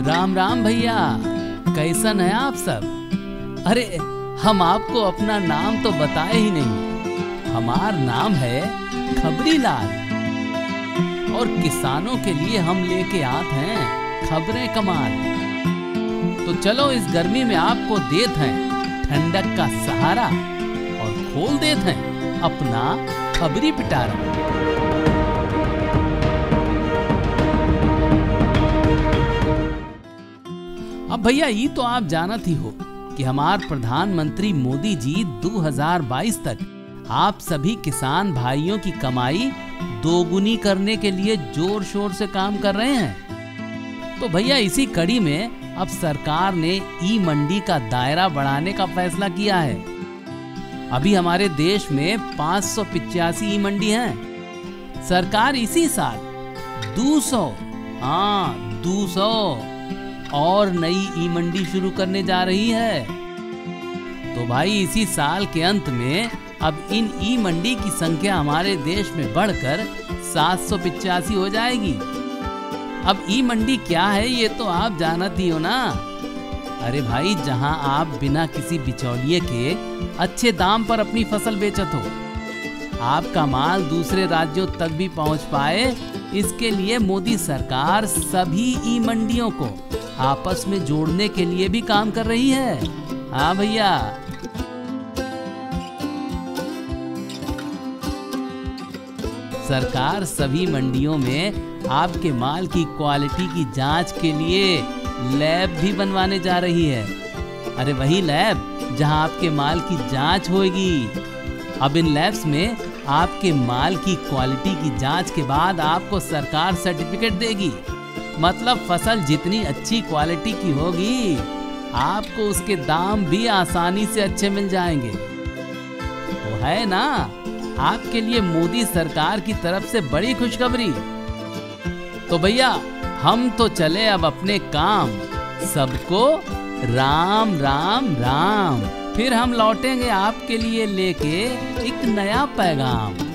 राम राम भैया, कैसन है आप सब? अरे हम आपको अपना नाम तो बताए ही नहीं। हमार नाम है खबरी लाल और किसानों के लिए हम लेके आते हैं खबरें कमाल। तो चलो इस गर्मी में आपको देते हैं ठंडक का सहारा और खोल देते हैं अपना खबरी पिटारा। अब भैया ये तो आप जानत ही हो कि हमारे प्रधानमंत्री मोदी जी 2022 तक आप सभी किसान भाइयों की कमाई दोगुनी करने के लिए जोर शोर से काम कर रहे हैं। तो भैया इसी कड़ी में अब सरकार ने ई मंडी का दायरा बढ़ाने का फैसला किया है। अभी हमारे देश में 585 ई मंडी हैं। सरकार इसी साल 200 और नई ई मंडी शुरू करने जा रही है। तो भाई इसी साल के अंत में अब इन ई मंडी की संख्या हमारे देश में बढ़कर 785 हो जाएगी। अब ई मंडी क्या है ये तो आप जानती हो ना। अरे भाई जहां आप बिना किसी बिचौलिए के अच्छे दाम पर अपनी फसल बेचत हो, आपका माल दूसरे राज्यों तक भी पहुंच पाए, इसके लिए मोदी सरकार सभी ई मंडियों को आपस में जोड़ने के लिए भी काम कर रही है। हाँ भैया, सरकार सभी मंडियों में आपके माल की क्वालिटी की जांच के लिए लैब भी बनवाने जा रही है। अरे वही लैब जहां आपके माल की जांच होगी। अब इन लैब्स में आपके माल की क्वालिटी की जांच के बाद आपको सरकार सर्टिफिकेट देगी। मतलब फसल जितनी अच्छी क्वालिटी की होगी, आपको उसके दाम भी आसानी से अच्छे मिल जाएंगे। तो है ना आपके लिए मोदी सरकार की तरफ से बड़ी खुशखबरी। तो भैया हम तो चले अब अपने काम। सबको राम राम राम। फिर हम लौटेंगे आपके लिए लेके एक नया पैगाम।